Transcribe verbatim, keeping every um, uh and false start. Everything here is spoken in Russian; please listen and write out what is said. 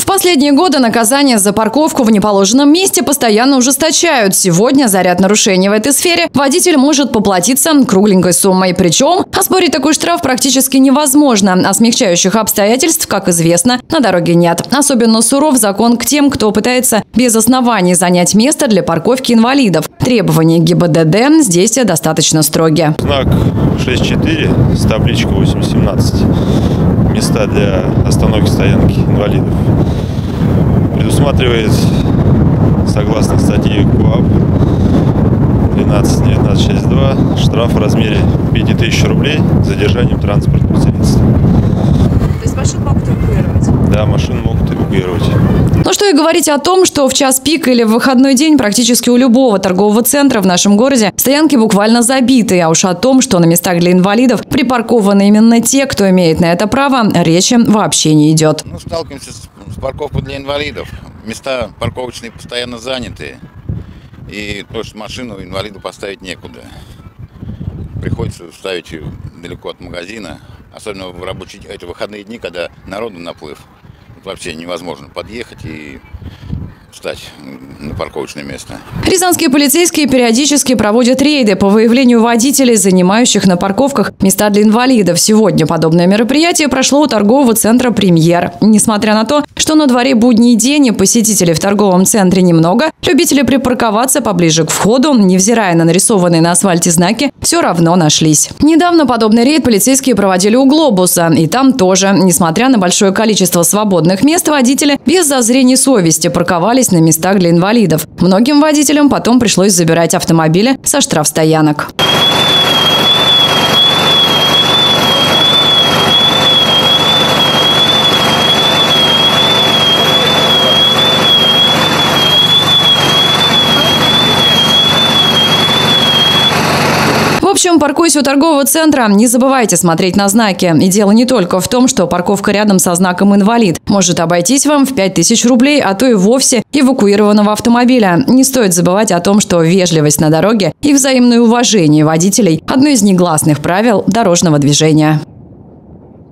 Последние годы наказания за парковку в неположенном месте постоянно ужесточают. Сегодня за ряд нарушений в этой сфере водитель может поплатиться кругленькой суммой. Причем оспорить такой штраф практически невозможно. А смягчающих обстоятельств, как известно, на дороге нет. Особенно суров закон к тем, кто пытается без оснований занять место для парковки инвалидов. Требования ГИБДД здесь достаточно строгие. Знак шесть четыре с табличкой восемь семнадцать. Места для остановки стоянки инвалидов предусматривает, согласно статье КоАП двенадцать девятнадцать шесть два, штраф в размере пяти тысяч рублей с задержанием транспортного средства. То есть машину могут эвакуировать? Да, машину могут эвакуировать. Ну что и говорить о том, что в час пик или в выходной день практически у любого торгового центра в нашем городе стоянки буквально забиты. А уж о том, что на местах для инвалидов припаркованы именно те, кто имеет на это право, речи вообще не идет. Ну, сталкиваемся с, с парковкой для инвалидов. Места парковочные постоянно заняты. И то, что машину инвалиду поставить некуда. Приходится ставить ее далеко от магазина. Особенно в рабочие эти выходные дни, когда народу наплыв. Вообще невозможно подъехать и встать на парковочное место. Рязанские полицейские периодически проводят рейды по выявлению водителей, занимающих на парковках места для инвалидов. Сегодня подобное мероприятие прошло у торгового центра «Премьер». Несмотря на то, что на дворе будний день и посетителей в торговом центре немного, любители припарковаться поближе к входу, невзирая на нарисованные на асфальте знаки, все равно нашлись. Недавно подобный рейд полицейские проводили у «Глобуса». И там тоже, несмотря на большое количество свободных мест, водители без зазрения совести парковались на местах для инвалидов. Многим водителям потом пришлось забирать автомобили со штрафстоянок. В общем, паркуясь у торгового центра, не забывайте смотреть на знаки. И дело не только в том, что парковка рядом со знаком «Инвалид» может обойтись вам в пять тысяч рублей, а то и вовсе эвакуированного автомобиля. Не стоит забывать о том, что вежливость на дороге и взаимное уважение водителей – одно из негласных правил дорожного движения.